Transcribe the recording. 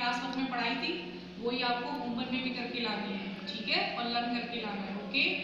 Class work में पढ़ाई थी वही आपको होमवर्क में भी करके लानी है, ठीक है, और लर्न करके लाना है। ओके।